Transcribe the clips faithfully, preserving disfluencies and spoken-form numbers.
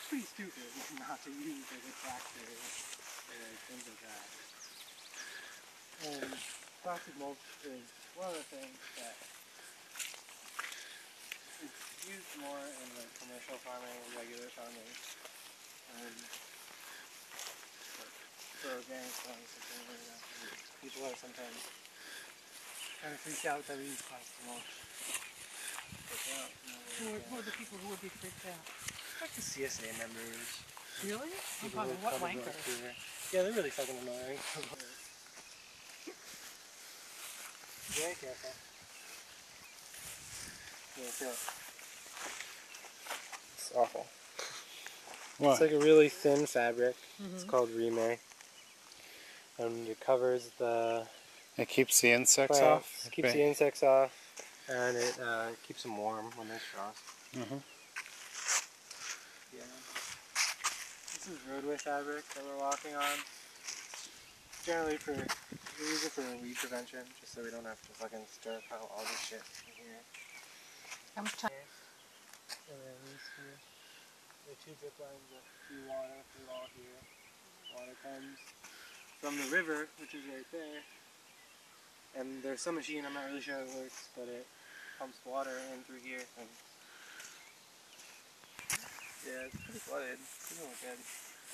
pretty stupid not to use like a tractor or like, things like that. And plastic mulch is one of the things that it's used more in like commercial farming and regular farming. Um, for organic farming, something like that. People are sometimes kind of freaked out that we use plastic mulch. But yeah, no, Who are, who are the people who would be freaked out? like the C S A members. Really? People Oh, who what come to wankers? Vancouver. Yeah, they're really fucking annoying. Very careful. Yeah, feel it. It's awful. What? It's like a really thin fabric. Mm-hmm. It's called Rime. And it covers the It keeps the insects plants, off? keeps the insects off, and it uh, keeps them warm when there's frost. Mm-hmm. Yeah. This is roadway fabric that we're walking on. Generally for, we use it for weed prevention, just so we don't have to fucking stir pile all this shit in here. How much time? And then these here, the two drip lines that feed water through all here. Water comes from the river, which is right there. And there's some machine, I'm not really sure how it works, but it pumps water in through here. And yeah, it's pretty flooded. It doesn't look good.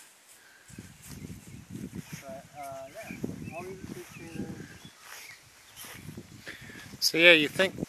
But uh, yeah, all these are fish feeders. So yeah, you think